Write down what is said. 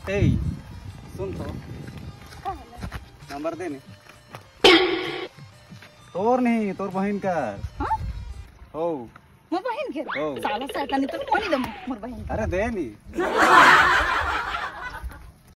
ए सुन तो नंबर दे नी तोर नहीं तोर बहन का हां हो मोर बहन के हो साला शैतानी तो कोनी दम मोर बहन अरे दे नी